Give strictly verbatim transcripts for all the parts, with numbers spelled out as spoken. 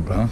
Dobra.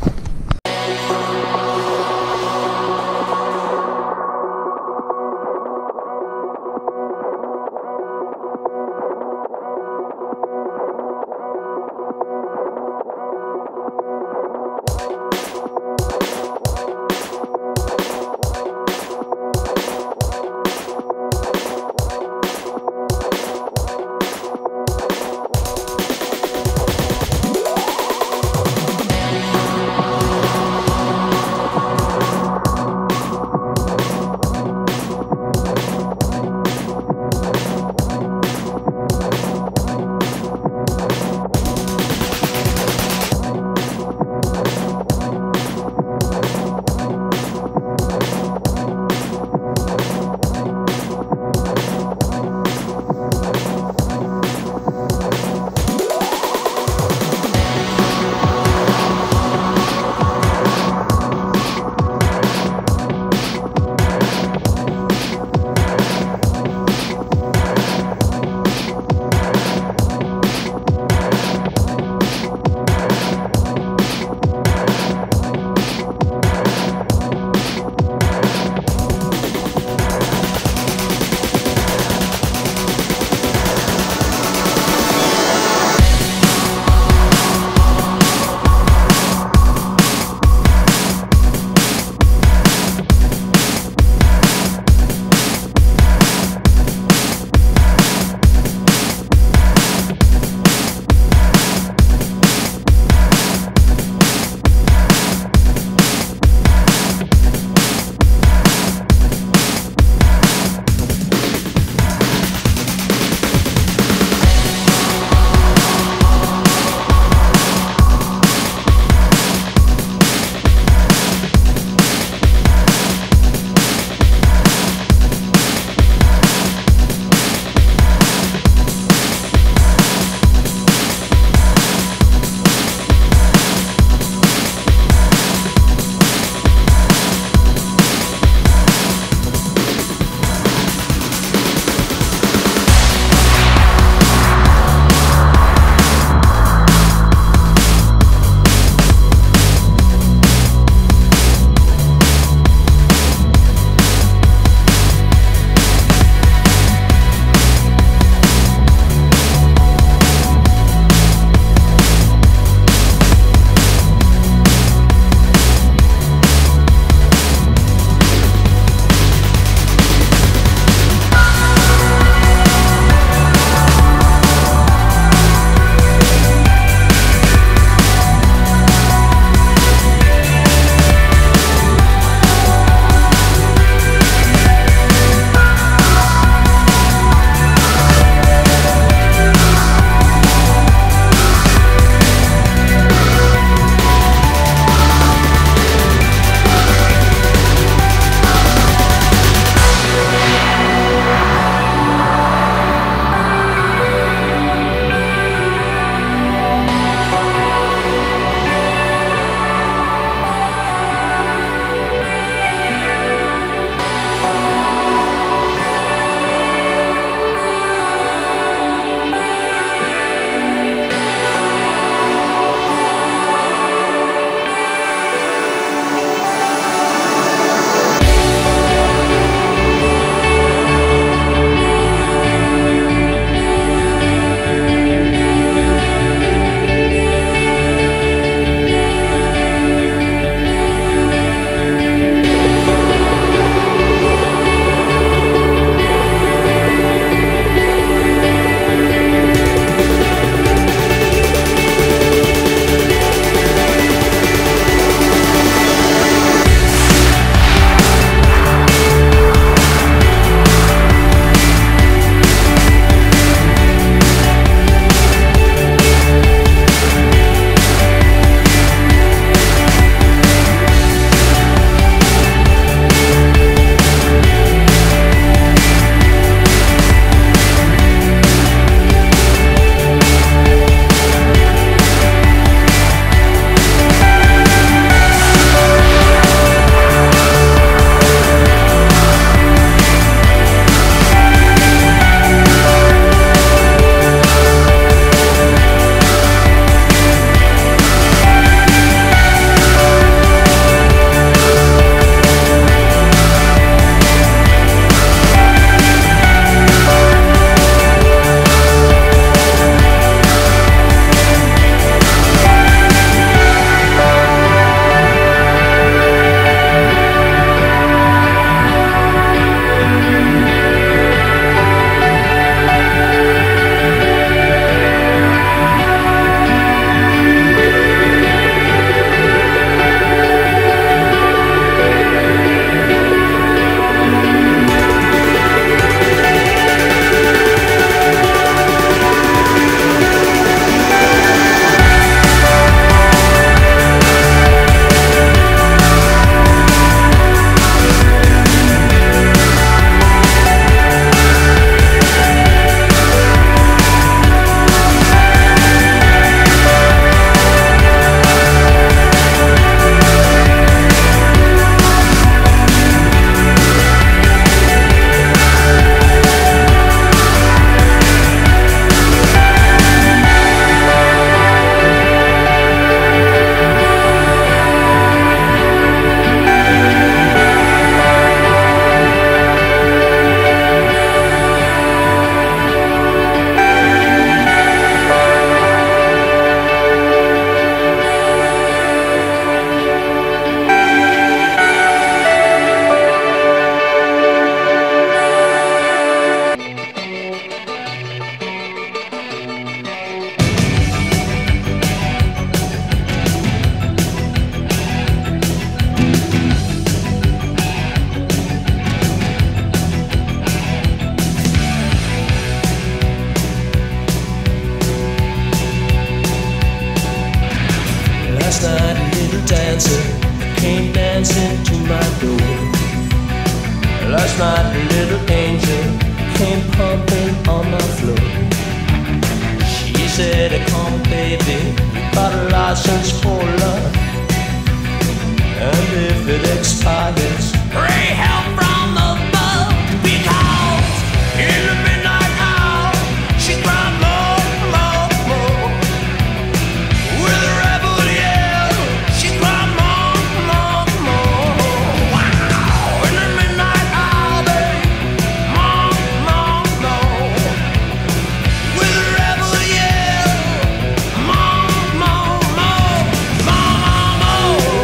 license for love, and if it expires, pray help from above, because in the midnight hour she cried more, more, more. With a rebel yell, she cried more, more, more. Wow! In the midnight hour, babe, more, more, more. With a rebel yell, more, more, more, more, more.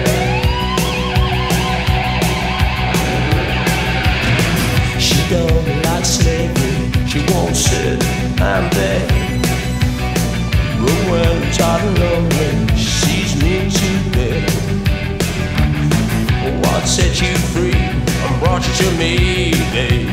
She don't like slavery, she won't sit and beg. But when tired and lonely, she sees me to bed. What set you free and brought you to me, babe?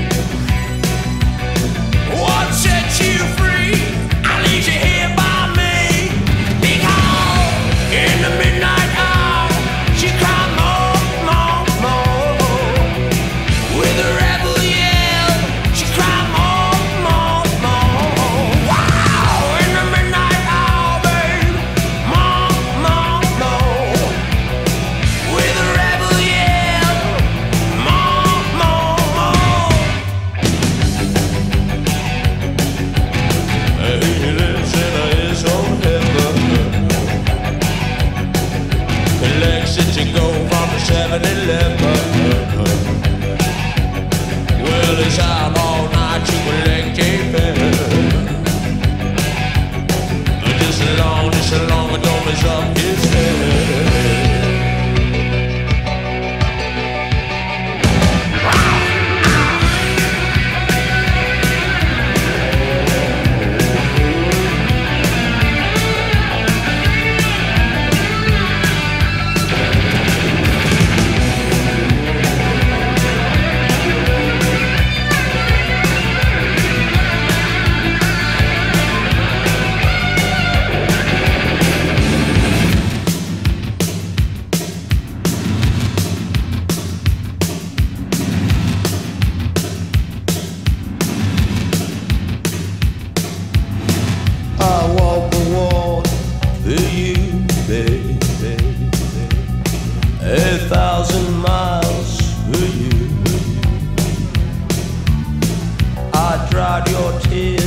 What set you free and leaves you here by me? Because in the midnight hour she cried more, more, more. With a rebel yell, she cried more, more, more. Wow! In the midnight hour, babe, more, more, more. With a rebel yell, more, more, more. He lives in his own heaven. Collects it to go from the seven eleven. Well, he's out all night to collect a fare. Just as long, just as long as don't mess up his head. I walk the walk for you, baby. A thousand miles for you. I dried your tears